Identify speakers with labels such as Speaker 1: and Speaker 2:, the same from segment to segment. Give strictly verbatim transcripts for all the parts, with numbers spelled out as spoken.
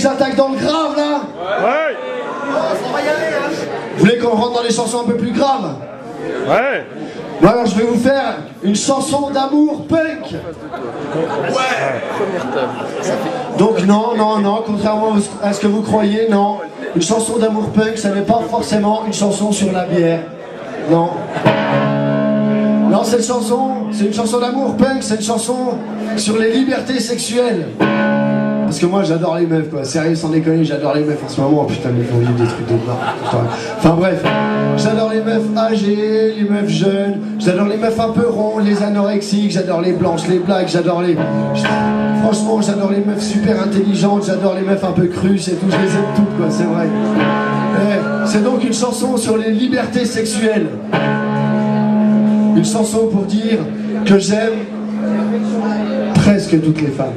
Speaker 1: j'attaque dans le grave là?
Speaker 2: Ouais.
Speaker 1: On va y aller, hein. Vous voulez qu'on rentre dans des chansons un peu plus graves?
Speaker 2: Ouais.
Speaker 1: Bon, alors je vais vous faire une chanson d'amour punk.
Speaker 3: Ouais.
Speaker 1: Donc non, non, non, contrairement à ce que vous croyez, non. Une chanson d'amour punk, ça n'est pas forcément une chanson sur la bière. Non. Non, cette chanson, c'est une chanson d'amour punk, c'est une chanson sur les libertés sexuelles. Parce que moi j'adore les meufs quoi, sérieux sans déconner, j'adore les meufs en ce moment, oh, putain mais ils font vivre des trucs de mort. Enfin bref, j'adore les meufs âgées, les meufs jeunes, j'adore les meufs un peu rondes, les anorexiques, j'adore les blanches, les blacks, j'adore les... Franchement j'adore les meufs super intelligentes, j'adore les meufs un peu crues, c'est tout, je les aime toutes quoi, c'est vrai. C'est donc une chanson sur les libertés sexuelles. Une chanson pour dire que j'aime presque toutes les femmes.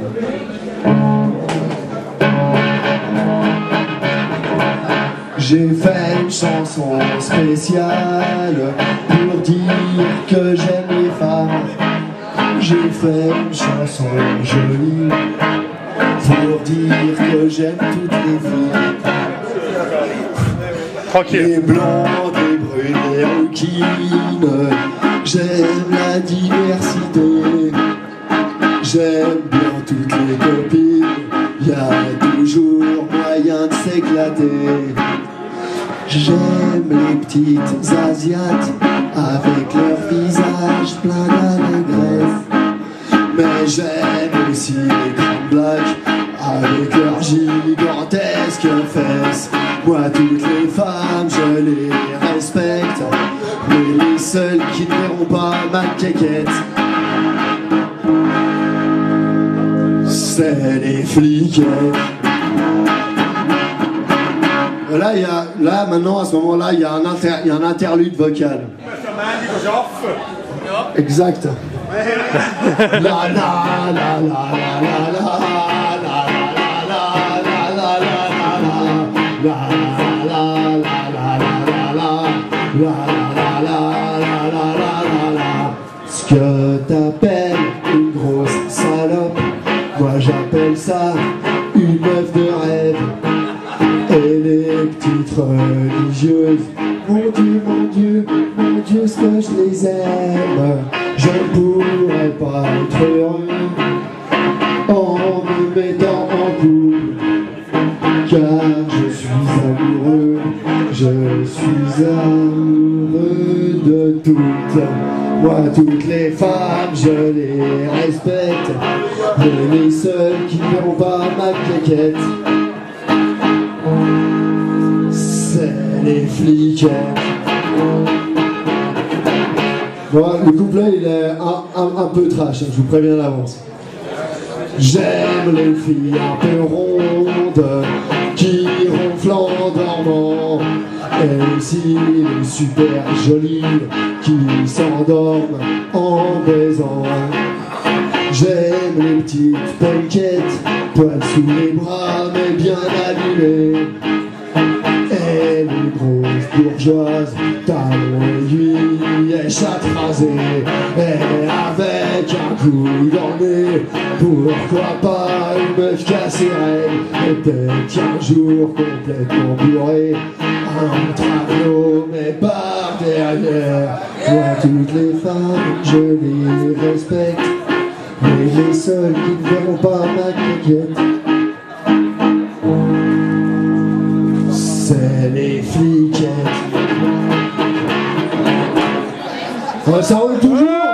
Speaker 1: J'ai fait une chanson spéciale pour dire que j'aime les femmes. J'ai fait une chanson jolie pour dire que j'aime toutes les filles.
Speaker 2: Tranquille.
Speaker 1: Les blondes, les brunes, les rouquines. J'aime la diversité. J'aime bien toutes les copines. Y a toujours moyen de s'éclater. J'aime les petites asiates avec leur visage plein d'allégresse. Mais j'aime aussi les grandes blacks avec leurs gigantesques fesses. Moi toutes les femmes je les respecte, mais les seules qui ne verront pas ma quéquette, c'est les fliquettes. Là, il y a, là, maintenant, à ce moment-là, il y a un inter, il y a un interlude vocal. Exact. La la la la la la la. Ce que t'appelles une grosse salope, moi j'appelle ça une meuf de rêve. Et les petites religieuses, mon Dieu, mon Dieu, mon Dieu, ce que je les aime. Je ne pourrais pas être heureux en me mettant en couple, car je suis amoureux, je suis amoureux de toutes. Moi toutes les femmes je les respecte, mais les seules qui ne verront pas ma quéquette, c'est les fliquettes. Bon, le couplet il est un, un, un peu trash, hein, je vous préviens d'avance. J'aime les filles un peu rondes qui ronflent en dormant, et aussi les super jolies qui s'endorment en baisant. J'aime les petites punkettes, poils sous les bras mais bien allumées, et les grosses bourgeoises, talons aiguilles, échappes rasées, et avec un coup dans le nez, pourquoi pas une meuf cassée raide, et peut-être qu'un jour complètement bourré, un travelo mais par derrière. Moi toutes les femmes je les respecte, mais les seuls qui ne verront pas ma quéquette, c'est les fliquettes. Ça roule toujours.